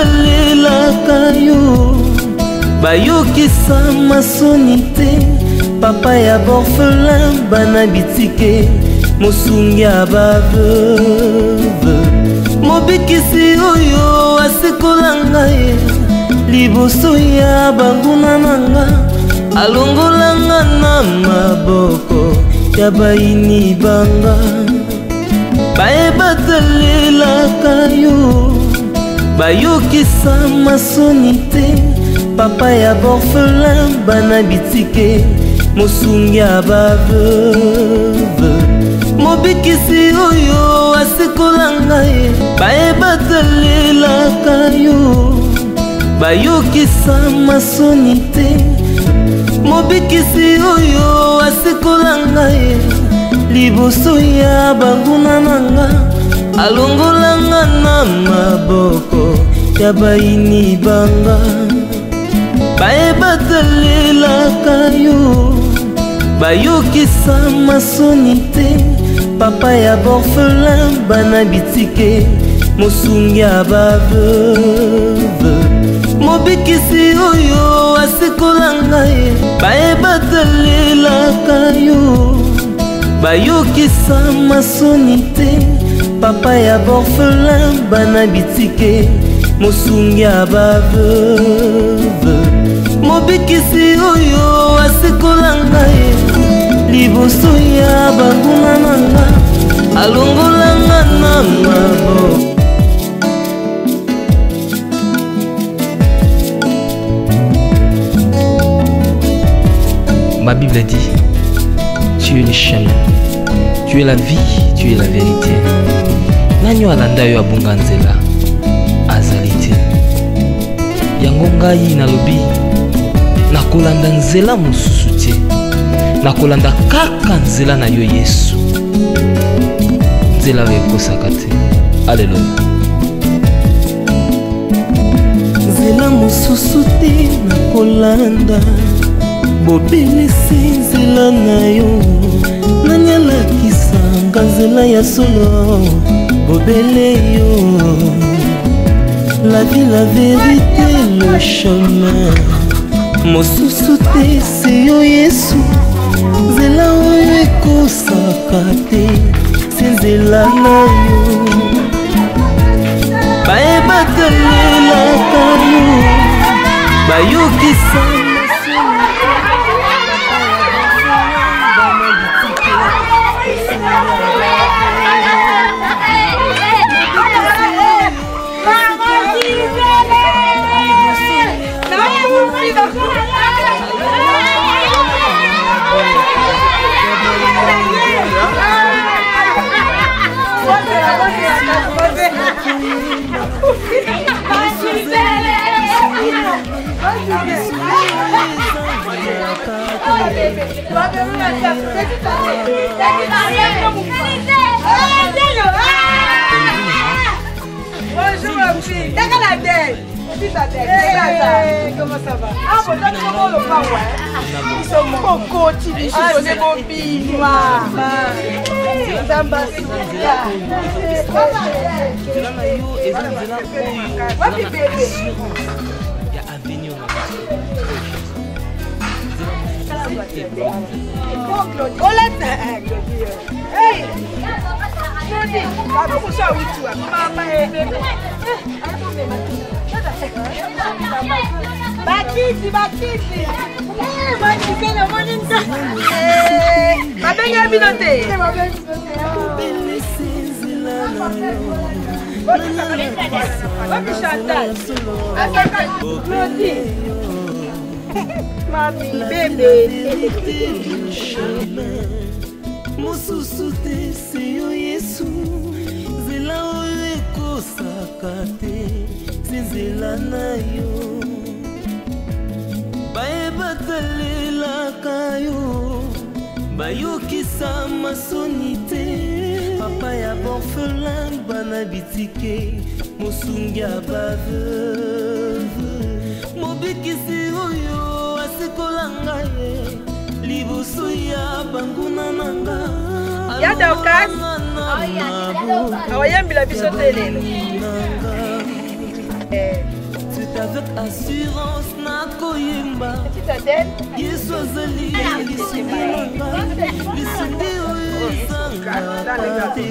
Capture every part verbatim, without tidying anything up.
batalelaka yo bayokisa masoni te papa ya borphelin bana bitike mosungi ya baveuve mobikisi oyo asekolanga ye liboso ya banguna nanga alongolanga na maboko ya baini banga baye batalelaka yo bayokisa masoni te papa ya borphelin bana bitike mosungi ya baveuve mobikisi oyo asekolanga ye baye batalelaka yo bayokisa masoni te mobikisi oyo asekolanga ye liboso ya banguna nanga alongolanga na maboko ya baini banga baye batalelaka yo bayokisa masoni te papa ya borphelin bana bitike mosungi ya baveuve mobikisi oyo asekolanga ye baye batalelaka yo bayokisa masoni te papa ya borphelin bana bitike mosungi ya baveuve mobikisi oyo asekolanga ye liboso ya banguna nanga alongolanga na maboko. Ma Bible dit, tu es le chemin, tu es la vie, tu es la vérité. Nanyo alanda yo abunga nzela azalite. Yango ngai nalobi nakolanda nzela mosusu te. Nakolanda kaka nzela na yo Yesu. Nzela oyo ekosaka te. Alleluya. Nzela mosusu te nakolanda bobelisi nzela na yo nani alakisanga nzela ya solo bobele yo la vie la vérité le chemin mosusu te se yo Yesu nzela oyo ekosaka te se nzela na yo baye batalelaka yo bayokisa Bonjour ma fille. D'accord la tête. Comment ça va? Ah bon, t'as comment le pain ouais. Ils sont mon coach, ils sont des bons billes. Bakiti, bakiti. Eh, bakiti na moninga. Eh, mabenga binote. Babi Chantal. Akaka Claudie. Mami, bébé. Mosusu te se yo Yesu nzela oyo ekosaka te se nzela na yo baye batalelaka yo bayokisa masoni te papa ya borphelin bana bitike mosungi ya baveuve mobikisi oyo asekolanga ye liboso ya banguna nanga ya Dorcas awayambila biso te lelo avec assurance nakoyemba Yesu azali lisungi nanga lisungi oyo ezanga te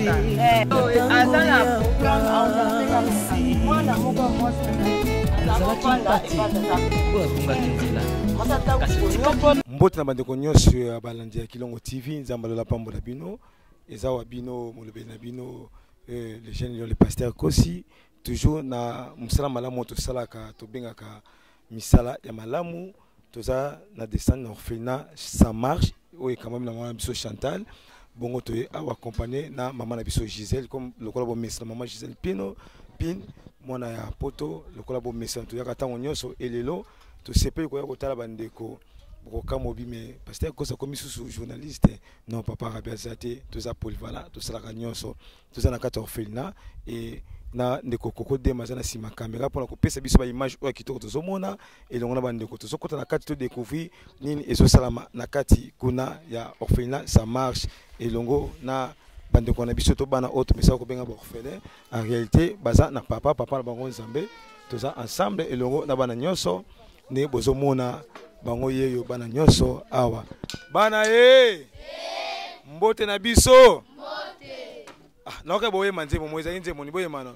mbote na bandeko nyonso ya balandi ya Kilongo T V nzamba lola pambola bino eza wa bino molobeli na bino les jeunes les pasteurs Kosi toujours na musala malamu tosalaka tobengaka misala ya malamu toza na descendre orphelinat ça marche oyo quand même na mama biso Chantal bongo to awa accompagner na mama na biso Gisèle comme le kola bo mesa mama Gisèle Pino Pin mona ya poto le kola bo mesa to yaka tango nyonso elelo to sepeli ko ya kotala bandeko boka mobi mais pasteur Kosi comme sous journaliste non papa rabiazate toza polyvalent to salaka nyonso toza na kata orphelinat et na ndeko koko de mazana sima caméra pour ko pesa biso ba image o kitoko tozomona elongo na bandeko tozokota na kati to découvrir nini ezo salama na kati kuna ya orphelinat ça marche elongo na bandeko na biso to bana autre pesa ko benga ba orphelin en réalité baza na papa papa na bango nzambe toza ensemble elongo na bana nyonso ne bozomona bango yeyo bana nyonso awa bana ye mbote na biso mbote ah naoka boye manze mo moza nze mo ni boye manon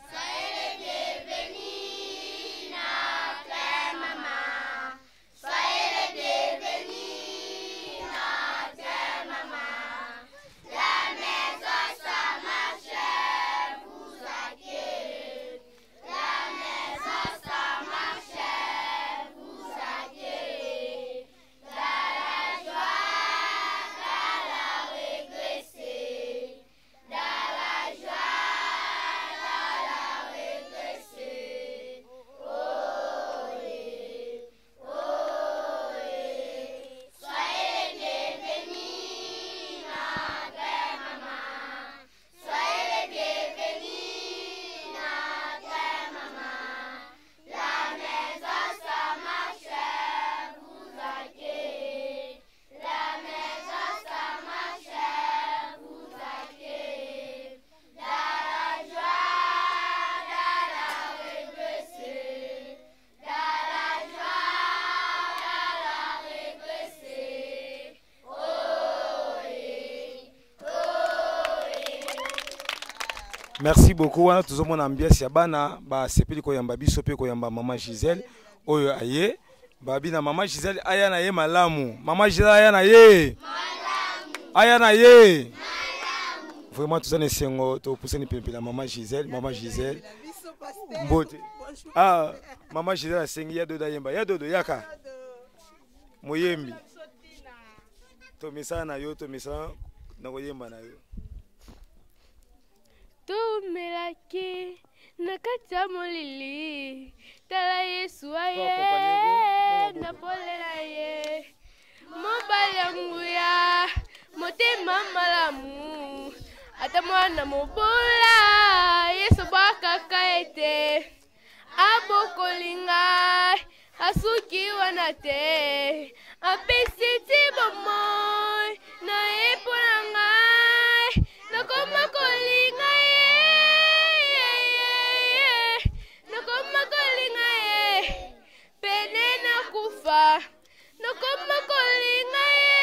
Merci beaucoup. Wana tuzomona ambiance ya bana ba sepeli ko yamba biso pe ko yamba mama Gisèle oyo aye babi na mama Gisèle aya na ye malamu mama Gisèle aya na ye malamu aya na ye malamu vraiment tuzane sengo to pousse ni pempe na mama Gisèle mama Gisèle mbote ah mama Gisèle asengi ya dodo yemba ya dodo yaka moyembi to misana na yo to misana na ko yemba na yo Tumelaki nakata molili tala Yesu aye na pole na ye mobali yangu ya motema malamu ata mwana mobola Yesu bakaka ete abokolinga asuki wana te apesi tibomoy na epona nakoma kolinga nakoma kolinga ye pene na kufa nakoma kolinga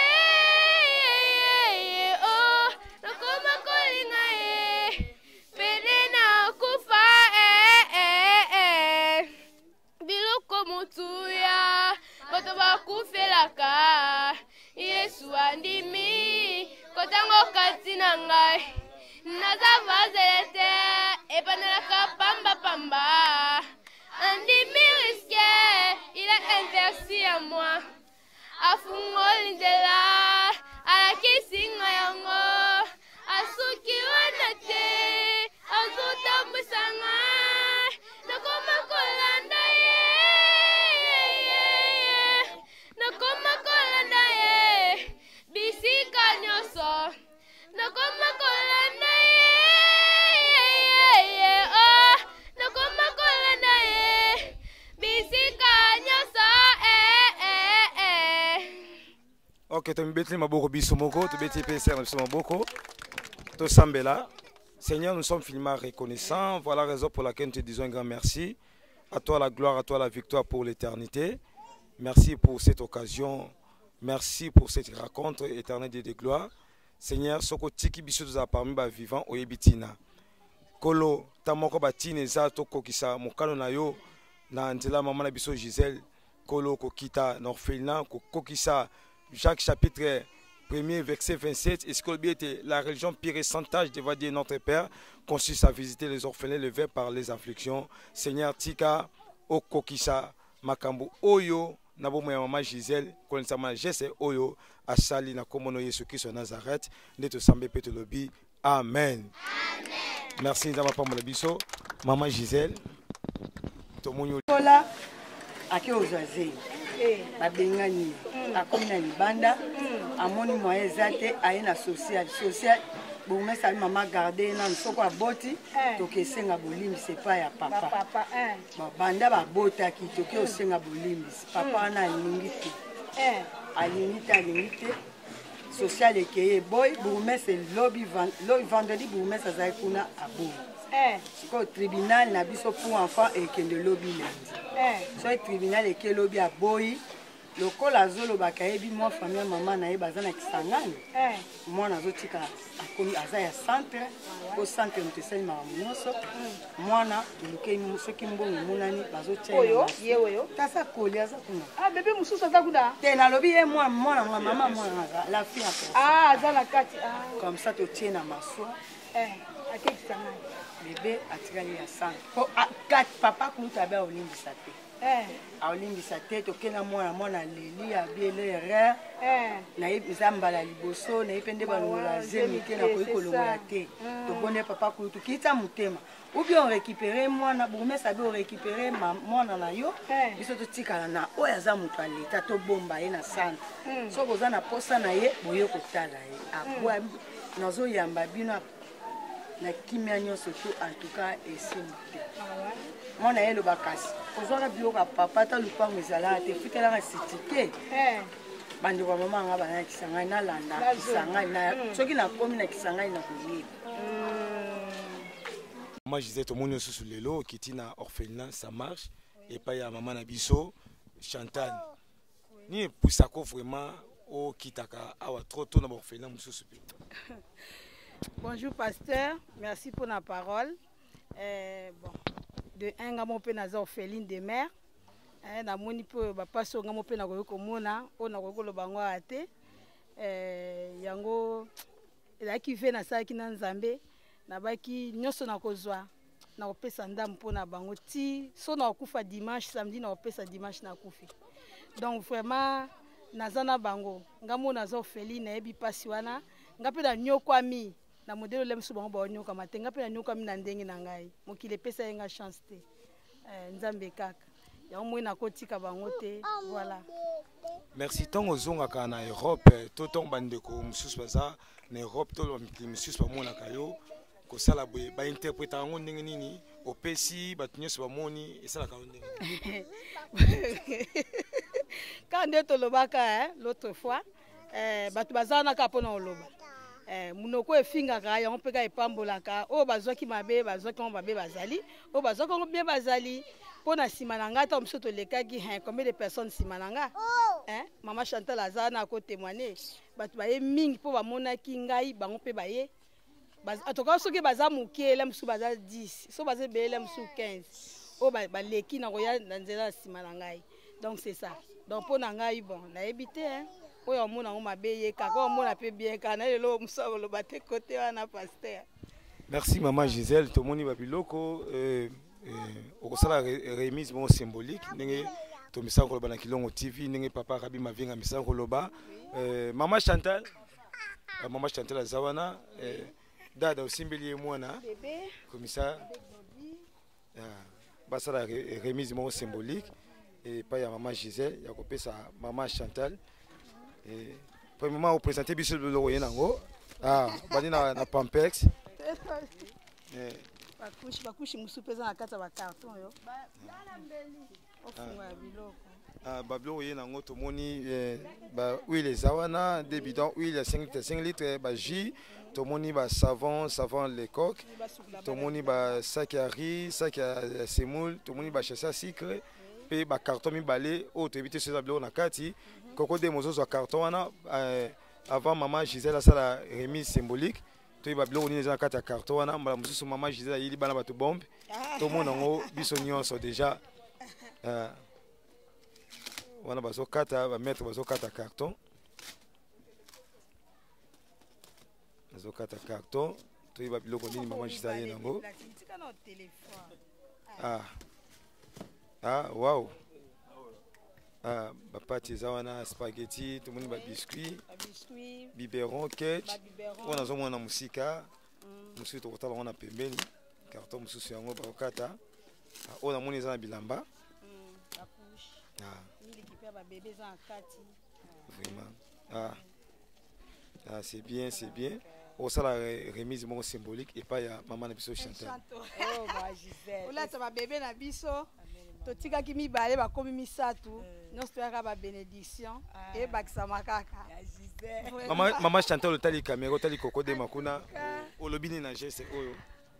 ye oh nakoma kolinga ye pene na kufa eh eh eh biloko mutuya bato bakufelaka Yesu andimi kotango kati na ngai naza vazelete epanelaka pamba pamba andimi riske il a interci à moi afungoli nzela alakisi ngai yango asuki wana te azotambwisa ngai nakoma kolanda ye nakoma kolanda ye bisika nyonso nakoma kolanda ye oh nakoma kolanda ye bisika nyonso eh eh eh ok to mbetli maboko biso moko to beti pe ser biso maboko to sambela Seigneur nous sommes finalement reconnaissants voilà la raison pour laquelle nous te disons un grand merci à toi la gloire, à toi la victoire pour l'éternité. Merci pour cette occasion. Merci pour cette rencontre éternelle de gloire. Seigneur, soko tiki biso za parmi ba vivant oyebitina. Kolo tamoko batine za to kokisa mokalo na yo na nzela maman na biso Gisèle. Kolo kokita na orphelinat ko kokisa Jacques chapitre premier verset vingt-sept. Est-ce que était la religion pire et sans âge devant dire notre Père consiste à visiter les orphelins levés par les afflictions. Seigneur tika o kokisa makambo oyo na bomo ya maman Gisèle kolisa ma geste oyo asali na komono Yesu Christ Nazareth ndeto sambe pe lobi. Amen. Amen. Merci nzamba pa mo biso maman Gisèle to monyo kola ake ozaze babengani akomi na libanda amoni moyen ezate aye na social social bon ça maman garder na soko aboti toke senga bolimi c'est pas ya papa papa ba banda ba bota ki toke osenga bolimi papa na lingi ti eh alingi ta lingi social ekeye boy bourgmestre c'est lobby vendredi bourgmestre azai kuna abo eh ko tribunal na biso pour enfant et kende lobby lundi eh so tribunal eke lobby aboyi lokola zolo bakayebi mo famille maman na ye bazana kisangani eh mwana zotika akomi azaya centre ko centre mteseli mama nyonso mwana luke soki mbongo munani bazotia oyo ye oyo tasa koli aza kuna ah bébé mususu aza kuna te na lobi ye mwana mwana mama mwana la fille ah azana kati ah comme ça to tie na maswa eh akeki kisangani bébé atikali ya centre ko kati papa kuta ba olimbisa te eh aolimbisa te tokena mwana mwana leli abiele erreur eh na izambala liboso na ipende balongola zemi te na koyi kolongola te tobone papa kutu kita mutema ou bien on récupérer mwana bourgmestre abi on récupérer mwana na yo biso totikala na oyo aza mutu ya leta tobomba ye na centre soki oza na posa na ye boye kotala ye abwa nazoyamba bino na kimia nyonso to en tout cas esimo te mwana ye lobakasi ozwaka biloko papa ta lupango ezalaka te futelaka sitike bandeko ya mama anga banayakisa ngai nalanda kisa ngai soki nakomi nakisa ngai na koyeba mama Gisèle tomoni osusu lelo okiti na orphelinat ça marche epai ya mama na biso Chantal ni epusako vraiment okitaka awa trop tôt na baorphelinat mosusu pe. Bonjour pasteur, merci pour la parole. Euh, bon, de un gamo pe na orpheline de mère. Eh na moni pe ba paso ngamo pe na ko komona, o na ko lo bango ate. Eh yango la ki ve na sa ki na Nzambe, na baki nyoso na kozwa. Na opesa ndam po na bango ti so na okufa dimanche samedi na opesa dimanche na kufi. Donc vraiment nazana bango ngamo na orpheline na ebi pasi wana ngape na nyokwami na modelo lem subango ba nyoka matenga pe na nyokwami na ndenge na ngai mokile pesa yenga chance te eh Nzambe kaka ya omwe na kotika bango te voilà. Merci tongo zonga ka na Europe to tongo bandeko mususu baza na Europe to mususu ba mona kayo ko sala boye ba interpréter ngo ndenge nini opesi batunyeso ba moni esala ka ndenge quand ndeto lobaka hein l'autre fois eh batu bazana ka pona oloba eh munoko efinga ka ya mpeka epambola ka o bazwaki mabe bazwaki mo mabe bazali o bazwaki ngo bien bazali pona simananga ta msoto lekaki hein combien de personnes simananga hein mama Chantal azana ko témoigner batu baye mingi po bamonaki ngai bango pe baye atoka soki baza mukele msu baza dix so baza bele msu quinze o ba leki na koya na nzela simananga donc c'est ça donc pona ngai bon na ebité hein oyo mona o mabeye kaka mona pe bien kana lelo musabo lo bate côté wana pasteur. Merci maman Gisèle tomoni babiloko euh okosala remise bon symbolique ndenge to misango loba na Kilongo T V ndenge papa Rabi mavinga misango loba euh maman Chantal maman Chantal azawana euh dada osimbeli mwana bébé comme ça ah basala remise bon symbolique et pas ya maman Gisèle ya kopesa maman Chantal. Et pour le moment, on présente biso le logo yango. Ah, bani na na Pampex. bakushi bakushi musupe eza na kati ya bacarton yo ofunga ya biloko babiloko ye nango tomoni bahuile eza wana de bidon huile ya cinq litres bajus tomoni basavon savon lecoq tomoni basaki ya riz saki ya semoule tomoni bachase ya sucre mpe bacarton mibale oyo toyebi te soza biloko na kati koko de mozozo ya carton wana avant mama Gisèle asala remise symbolique toyeba biloko nini eza na kati ya carton wana mbala mosusu mama Gisèle ayeli bana bato bombe tomona yango biso nyonso déjà wana bazokata bamaître bazokata carton bazokata carton toyeba biloko nini mama Gisèle aye nango ah ah wow ah bapati eza wana spaghetti tomoni babiscuit biberon ketch oyo nazomona mosika mosusu tokotala yango na pembeni carton mosusu yango bakokata oyo namoni eza na bilamba vraiment ah ah c'est bien c'est bien osala remise moko symbolique epai ya mama na biso Chantal olata babebe na biso totikaki mibale bakomi misato nyonso toyaka babénédiction ebakisama kaka mama Chantal otali kamera otali kokode makuna olobi nini na geste oyo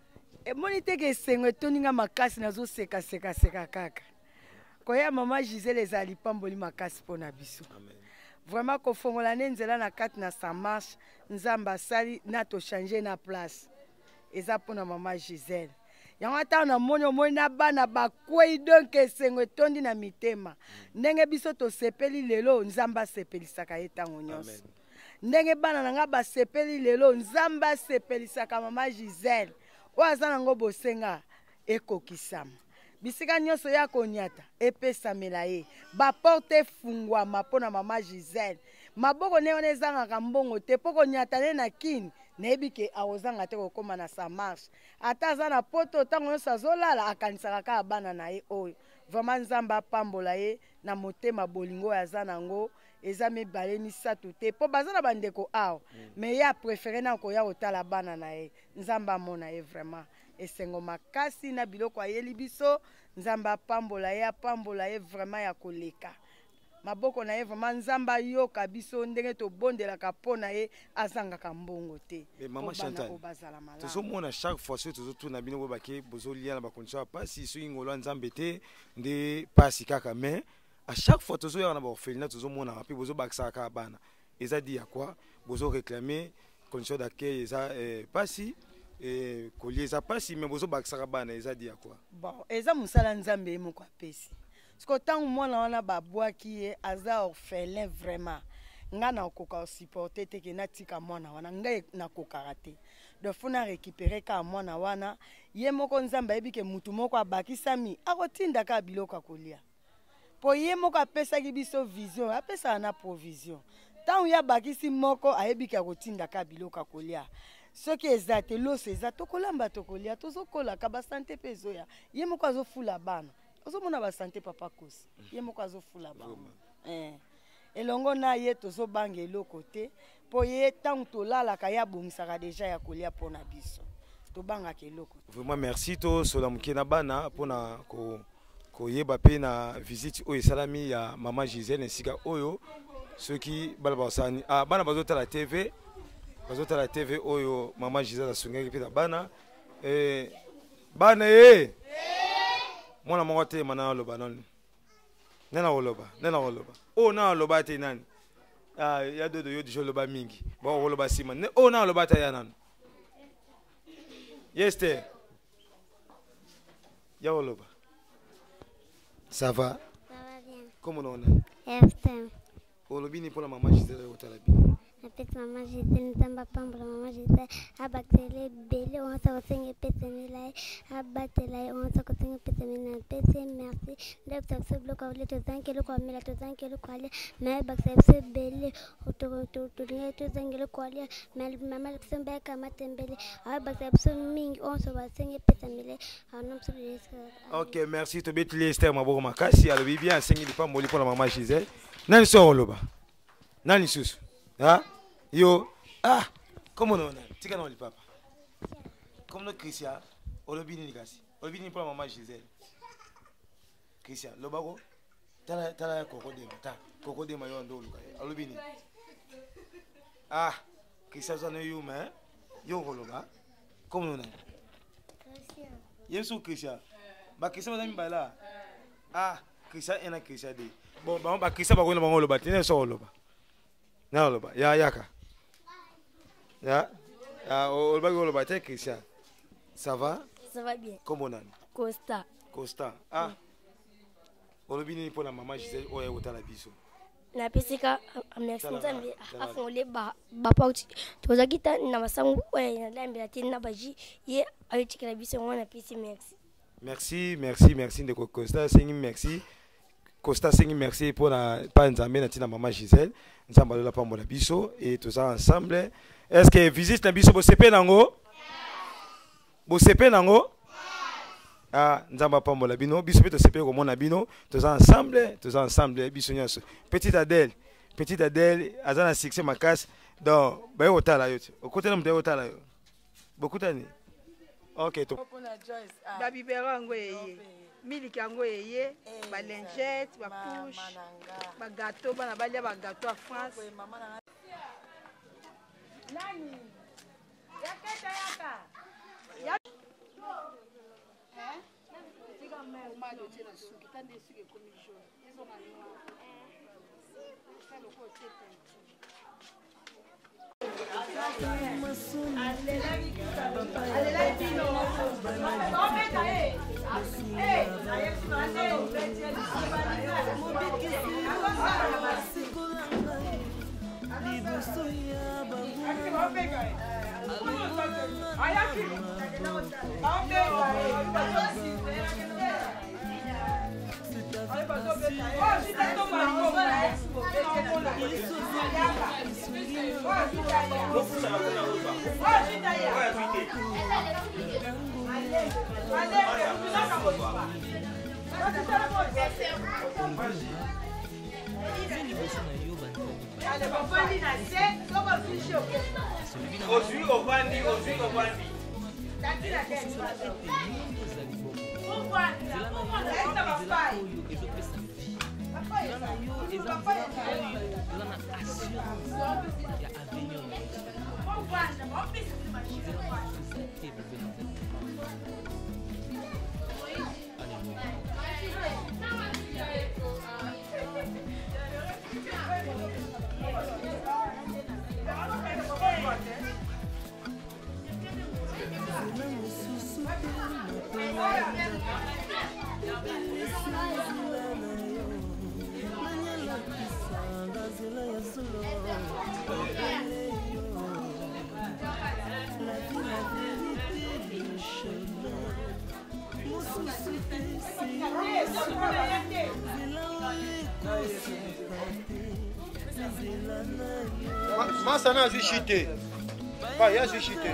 emoni teke esengo etoninga makasi nazosekaseka kaka koya mama Gisèle ezali pamboli makasi mpona biso vraiment kofongola ne nzela na kati na sa marche nzambe asali na tochange na place eza mpona mama Gisèle yango ata na moni omoni na bana bakwei donc esengo etondi na mitema ndenge biso tosepeli lelo nzambe asepelisaka ye ntango nyonso ndenge bana na nga basepeli lelo nzambe asepelisaka mama Gisèle oyo aza nango bosenga ekokisama bisika nyonso ya koniata epesamela ye baporte efungwama mpona mama Gisèle maboko ne wana ezangaka mbongo te mpo koniata ne na kini nayebi ke akozanga te kokóma na sa marche ata aza na poto ntango nyonso azolala akanisaka kaka bana na ye oyo vraiment nzambe apambola ye na motema bolingo oyo aza nango eza mibale misato te mpo baza na bandeko awa me ye apréféré na koya kotala bana na ye nzambe amona ye vraiment esengo makasi na biloko ayeli biso nzambe apambola ye apambola ye vraiment ya koleka maboko na ye vraiment nzambe ayoka biso ndenge tobondelaka mpo na ye azangaka mbongo te mama Chantal tozomona chaque fois soki tozotuna bino bo bake bozolia na bakondition ya pasi soki ngolo ya nzambe te nde pasi kaka mais à chaque fois tozoyaka na baorphelinat tozomonaka mpe bozobakisaka kaka bana eza di ya kwa bozoréclame condition d'accueil eza pasi kolia eza pasi mais bozobakisaka bana eza di ya kwa bon eza mosala nzambe ye moko apesi siko ntango mwana wana babwaki ye aza orphelin vraiment nga nakoka osupporte teke natika mwana wana ngai nakokaka te dofo na récupéré ka mwana wana ye moko nzambe ayebi ke mutu moko abakisami akotindaka biloko kolia po ye moko apesaki biso vision apesaka na provision ntango ye abakisi moko ayebi ke akotindaka biloko kolia soki eza te loso eza tokolamba tokolia tozokolaka basante mpe ezoya ye moko azofula bana ozomona basante papa kosi ye moko azofula bana eh elongo na ye tozobanga eloko te po ye ntango tolalaka ye abongisaka deja ya kolia mpona biso tobangaka eloko vraiment merci tosola moke na bana mpona koyeba mpe na visite oyo esalami ya mama Gisèle esika oyo soki bana basani bana bazotala tv bazotala tv oyo mama Gisèle asungaki mpe na bana bana ye mwana moko te mana aloba nani nena oloba nena oloba o na oloba te nani ah ya dodo yo dijo loba mingi ba oloba sima ne o na oloba ta ya nani yeste ya oloba ça va ça va bien comment on est F olobi ni pour mama Gisèle otala bien Apet mama Gisèle nzamba pambola mama Gisèle abatele bele on sa kosenga pete milai abatela on sa kosenga pete mina pete merci docteur ce bloc avle to zankelo kwa mila to zankelo kwa le mais bakse bele to to to to zankelo kwa le mais mama sembe kama tembele abakse mingi on sa kosenga pete milai anom so OK merci to betli Esther maboko makasi alobi bien sengi pamboli pour la mama Gisèle nani so oloba nani susu ah yo ah comment on a tika na oli papa comme no Christian Olobini Nikasi. Olobini pour la maman Gisèle. Christian, Lobago. Tala tala Coco Dema. Ta Coco Dema yo ndo luka. Olobini. Ah, Christian zone yo mais yo Loba. Comme nous. Christian. Yesu Christian. Ba Christian bazami bala. Ah, Christian ena Christian de. Bon, ba ba Christian ba ko na bango Loba. Tene so Loba. Na Loba. Ya yaka. Ya. Ah, Loba Loba te Christian. Ça va? Ça va bien. Comment on a? Costa. Costa. Ah. On a bien pour la maman Gisèle au au talabiso. Na pesika merci nzambe afongole ba ba pauti. Toza kita na masangu oya na lambe la tina baji ye ayitikela biso ngona pesi merci. Merci, merci, merci de Costa, c'est merci. Costa c'est merci pour la pas nzambe na tina maman Gisèle. Nzamba la pa mo la biso et tous ensemble. Est-ce que visite na biso bo sepe nango? Bo sepe nango? Ah, nzamba pambola bino, biso pe to sepe ko mona bino, tous ensemble, tous ensemble biso nyonso. Petite Adèle, petite Adèle, azana succès makas donc ba yo tala yo. Okote na mteyo tala yo. Bokuta ni. OK to. Ba bibero ngo yeye. Miliki ngo yeye, ba lingette, ba couche, ba gâteau, ba balia ba gâteau à France. Nani? Yaketa yaka. Ya Hein? C'est comme un mal au tien sous qui t'a des sucres comme il joue. Ils ont un noir. Ça le côté Allez là, allez là, Pino. On met là, eh. Eh, allez, tu vas aller au vestiaire du Aujourd'hui au bandi, aujourd'hui au bandi. Masana a chuté. Pas il a chuté.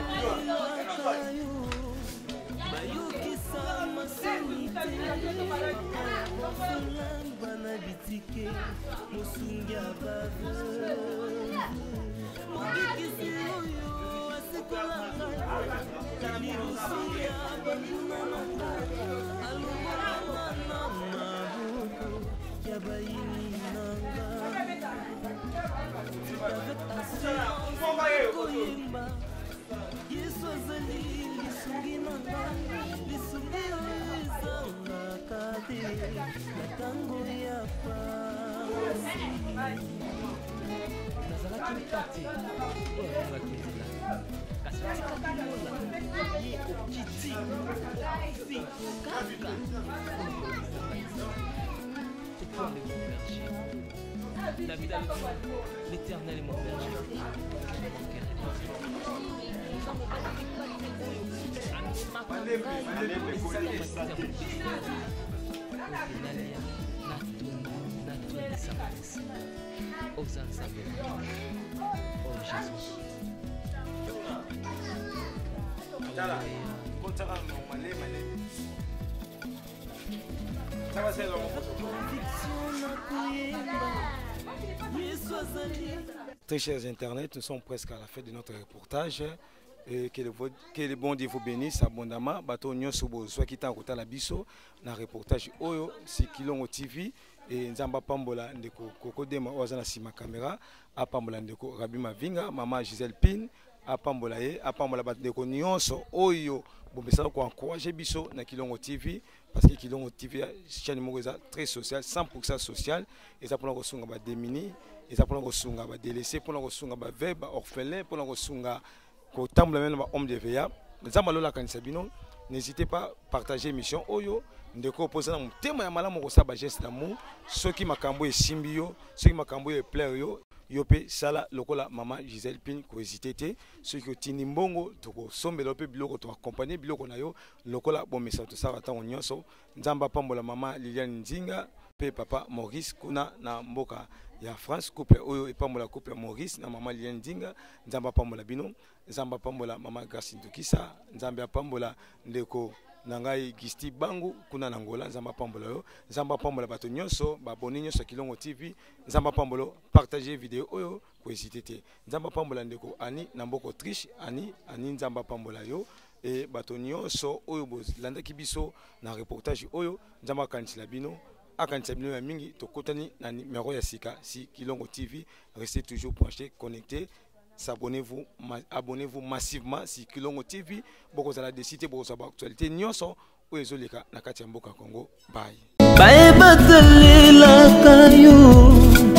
David a l'Éternel est mon berger. Très chers internautes, nous sommes presque à la fin de notre reportage. Et que le, que le bon Dieu vous bénisse abondamment. Bato nyonso bo soit qui tant kota la biso na reportage oyo si Kilongo T V et nzamba pambola ndeko kokodema ozana sima caméra apambola ndeko Rabi Mavinga maman Gisèle Pin apambola ye apambola bat ndeko nyonso oyo bo besala ko encourager biso na Kilongo T V parce que Kilongo T V chaîne moko très social cent pour cent social et ça pour ko sunga ba démini et ça pour ko sunga ba délaissé pour ko sunga ba veuve ba orphelin pour ko sunga ko tambla même ba homme de veilla nzamba lola kanisa bino n'hésitez pas à partager émission oyo ndeko posa na tema ya malamu ko saba geste d'amour soki makambo e simbio soki makambo e plaire yo yope sala lokola maman Gisèle Pin ko hésiter te soki otini mbongo to ko sombela pe biloko to accompagner biloko na yo lokola bon message to sala tango nyonso nzamba pambola maman Liliane Nzinga pe papa Maurice kuna na mboka ya France couple oyo e pambola couple Maurice na maman Liliane Nzinga nzamba pambola bino nzamba pambola maman Grace Ndukisa nzamba pambola ndeko nangai Gisti Bangu kuna na Angola nzamba pambola yo nzamba pambola bato nyonso ba boni nyonso Kilongo T V nzamba pambolo partager vidéo oyo ko hésiter te nzamba pambola ndeko Ani na mboko Autriche Ani Ani nzamba pambola yo et bato nyonso oyo bo landa kibiso na reportage oyo nzamba kansila bino akanisa bino ya mingi to kotani na numéro ya sika si Kilongo T V restez toujours branchés connectés. Abonnez-vous, abonnez-vous massivement si Kilongo T V. Beaucoup de la décidé, beaucoup de l'actualité. Nyonso, ou ezoleka na kati ya mboka Congo. Bye. Bae batalela kayo,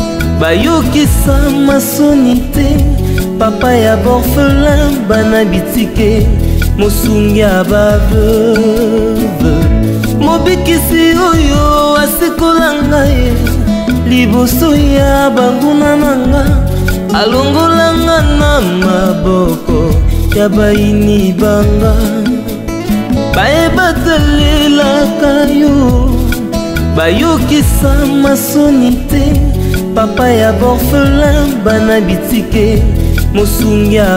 bayokisa masonite, papa ya borfelin bana bitike, mosungi ya baveuve, mobikisi oyo asikola ngai, liboso ya banguna nanga. Alongolanga na maboko ya baini banga bae batalela yo bayokisa masonite papa ya borfelin bana bitike mosungi ya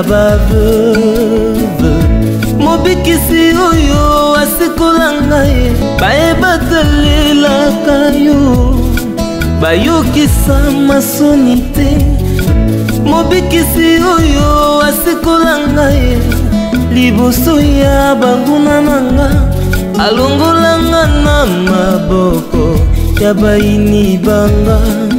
baveuve mobikisi oyo asikola ngai bae batalela yo bayokisa masonite mobikisi oyo asikola ngai liboso ya banguna nanga alongolanga na maboko ya baini banga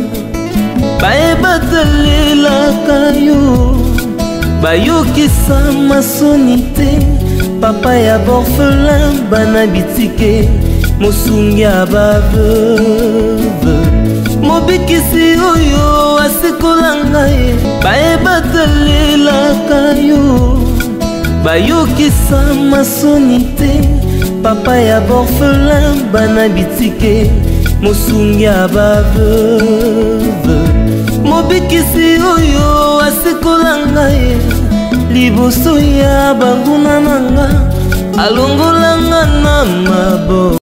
bae batalela yo bayokisa masonite papa ya borfelin bana bitike mosungi ya baveuve mobikisi oyo asikola ngai bae batalela yo bayokisa masonite papa ya borfelin bana bitike mosungi ya baveuve mobikisi oyo asikola ngai liboso ya banguna nanga alongolanga na maboko